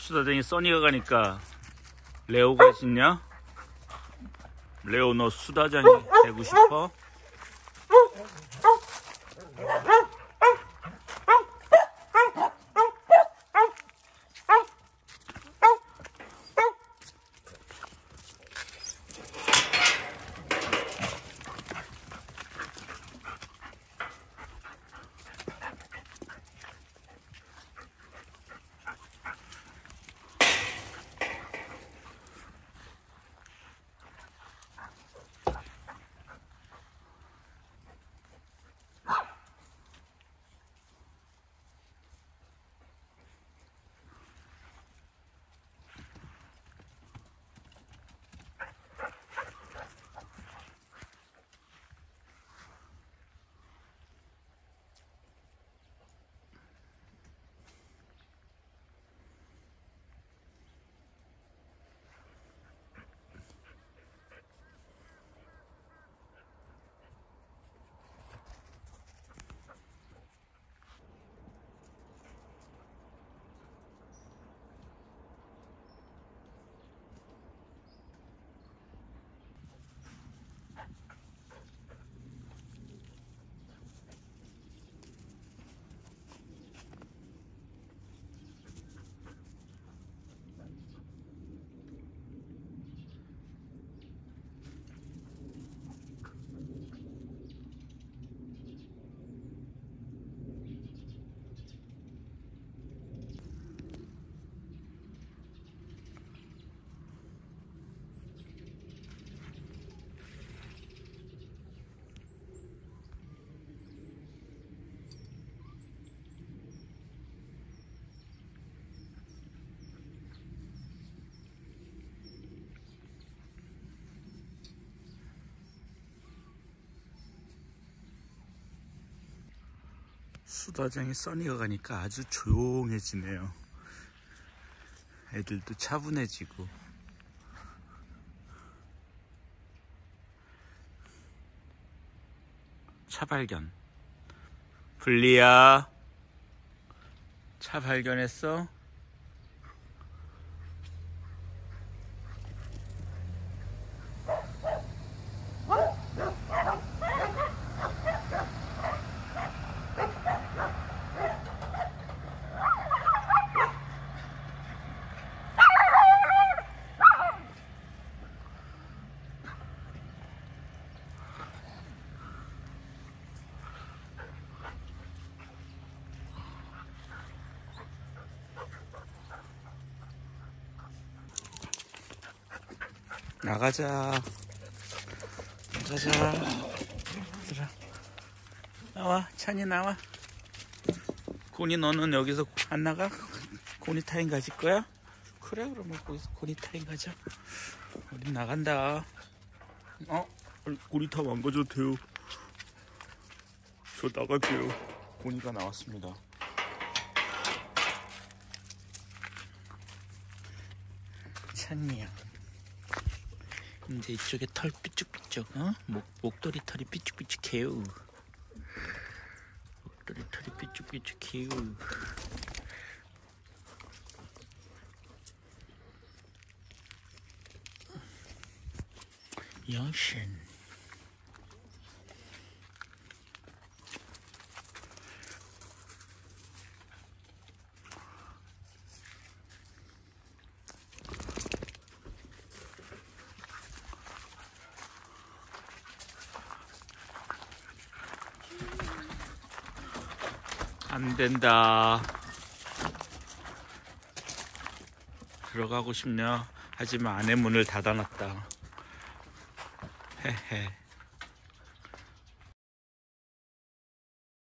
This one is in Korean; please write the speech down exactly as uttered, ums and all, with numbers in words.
수다쟁이 써니가 가니까 레오가 있냐? 레오 너 수다쟁이 되고 싶어? 수다쟁이 써니가 가니까 아주 조용해지네요. 애들도 차분해지고. 차 발견. 블리야, 차 발견했어? 나가자. 나가자. 얘들아. 나와. 찬이 나와. 고니 너는 여기서 안 나가? 고니 타임 가질 거야? 그래, 그러면 거기서 고니 타임 가자. 우린 나간다. 어? 고니 타임 안 가져도 돼요. 저 나갈게요. 고니가 나왔습니다. 찬이야. 이제 이쪽에 털 삐쭉삐쭉, 어? 목, 목도리 털이 삐쭉삐쭉해요. 목도리 털이 삐쭉삐쭉해요. 여신. 안 된다. 들어가고 싶냐? 하지만 안에 문을 닫아놨다. 헤헤.